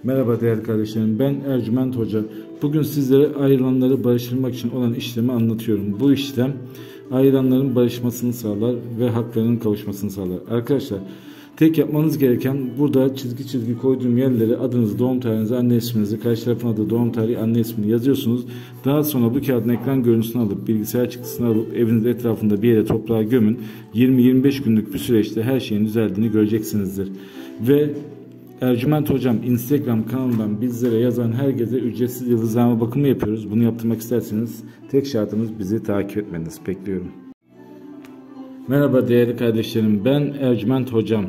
Merhaba değerli kardeşlerim, ben Ercüment Hoca. Bugün sizlere ayrılanları barıştırmak için olan işlemi anlatıyorum. Bu işlem ayrılanların barışmasını sağlar ve haklarının kavuşmasını sağlar. Arkadaşlar, tek yapmanız gereken burada çizgi koyduğum yerlere adınızı, doğum tarihinizi, anne isminizi, karşı tarafın adı, doğum tarihi, anne ismini yazıyorsunuz. Daha sonra bu kağıdın ekran görüntüsünü alıp, bilgisayar çıktısını alıp evinizin etrafında bir yere toprağa gömün. 20-25 günlük bir süreçte her şeyin düzeldiğini göreceksinizdir. Ve Ercüment Hocam Instagram kanalından bizlere yazan herkese ücretsiz yıldızlama bakımı yapıyoruz. Bunu yaptırmak isterseniz tek şartımız bizi takip etmeniz. Bekliyorum. Merhaba değerli kardeşlerim, ben Ercüment Hocam.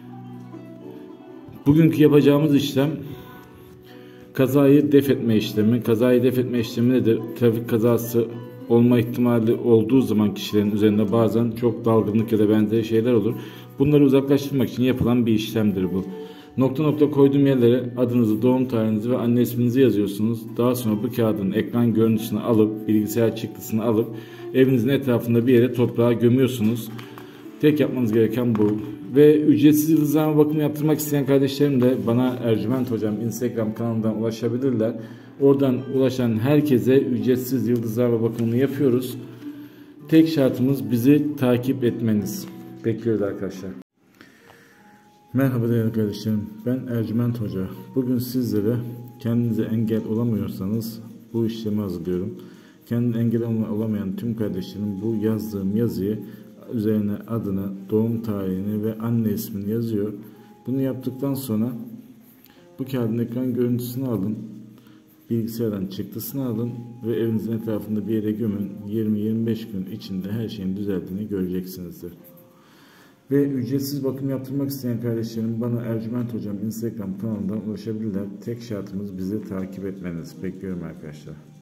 Bugünkü yapacağımız işlem kazayı def etme işlemi. Kazayı def etme işlemi nedir? Trafik kazası olma ihtimali olduğu zaman kişilerin üzerinde bazen çok dalgınlık ya da benzeri şeyler olur. Bunları uzaklaştırmak için yapılan bir işlemdir bu. Nokta nokta koyduğum yerlere adınızı, doğum tarihinizi ve anne isminizi yazıyorsunuz. Daha sonra bu kağıdın ekran görüntüsünü alıp, bilgisayar çıktısını alıp evinizin etrafında bir yere toprağa gömüyorsunuz. Tek yapmanız gereken bu. Ve ücretsiz yıldızlama bakımı yaptırmak isteyen kardeşlerim de bana Ercüment Hocam Instagram kanalından ulaşabilirler. Oradan ulaşan herkese ücretsiz yıldızlama bakımını yapıyoruz. Tek şartımız bizi takip etmeniz. Bekliyoruz arkadaşlar. Merhaba değerli kardeşlerim, ben Ercüment Hoca. Bugün sizlere kendinize engel olamıyorsanız bu işlemi hazırlıyorum. Kendine engel olamayan tüm kardeşlerim bu yazdığım yazıyı üzerine adını, doğum tarihini ve anne ismini yazıyor. Bunu yaptıktan sonra bu kağıdın ekran görüntüsünü alın, bilgisayardan çıktısını alın ve evinizin etrafında bir yere gömün. 20-25 gün içinde her şeyin düzeldiğini göreceksinizdir. Ve ücretsiz bakım yaptırmak isteyen kardeşlerim bana Ercüment Hocam Instagram kanalından ulaşabilirler. Tek şartımız bizi takip etmeniz. Bekliyorum arkadaşlar.